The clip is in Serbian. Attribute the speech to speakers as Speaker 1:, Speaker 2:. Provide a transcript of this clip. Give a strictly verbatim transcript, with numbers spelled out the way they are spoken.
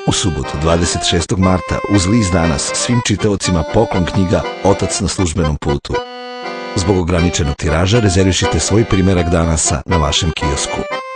Speaker 1: U subotu, dvadeset šestog marta, uz list Danas, svim čitaocima poklon knjiga Otac na službenom putu. Zbog ograničenog tiraža rezervišite svoj primerak Danasa na vašem kiosku.